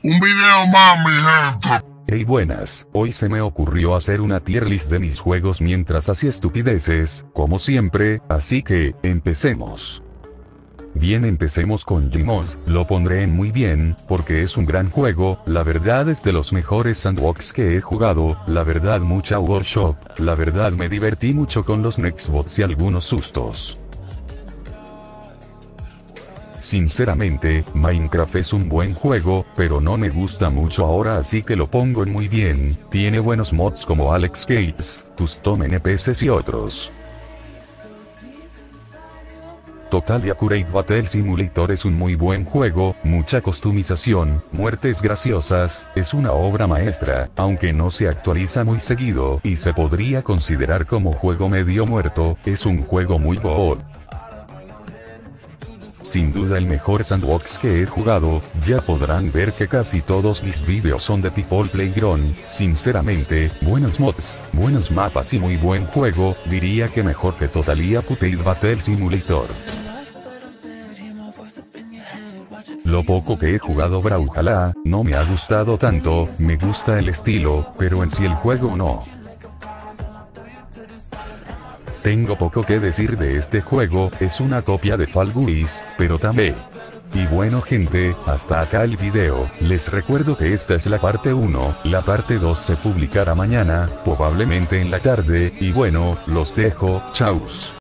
Un video más, mi gente. Hey buenas, hoy se me ocurrió hacer una tier list de mis juegos mientras hacía estupideces, como siempre, así que, empecemos. Bien, empecemos con Gmod, lo pondré en muy bien, porque es un gran juego, la verdad es de los mejores sandbox que he jugado, la verdad mucha workshop, la verdad me divertí mucho con los Nextbots y algunos sustos. Sinceramente, Minecraft es un buen juego, pero no me gusta mucho ahora, así que lo pongo en muy bien, tiene buenos mods como Alex Gates, Custom NPCs y otros. Total y Accurate Battle Simulator es un muy buen juego, mucha customización, muertes graciosas, es una obra maestra, aunque no se actualiza muy seguido, y se podría considerar como juego medio muerto, es un juego muy god. Sin duda el mejor sandbox que he jugado, ya podrán ver que casi todos mis vídeos son de People Playground, sinceramente, buenos mods, buenos mapas y muy buen juego, diría que mejor que Total y Accurate Battle Simulator. Lo poco que he jugado Brawlhalla, no me ha gustado tanto, me gusta el estilo, pero en sí el juego no. Tengo poco que decir de este juego, es una copia de Fall Guys, pero también. Y bueno gente, hasta acá el video, les recuerdo que esta es la parte 1, la parte 2 se publicará mañana, probablemente en la tarde, y bueno, los dejo, chaus.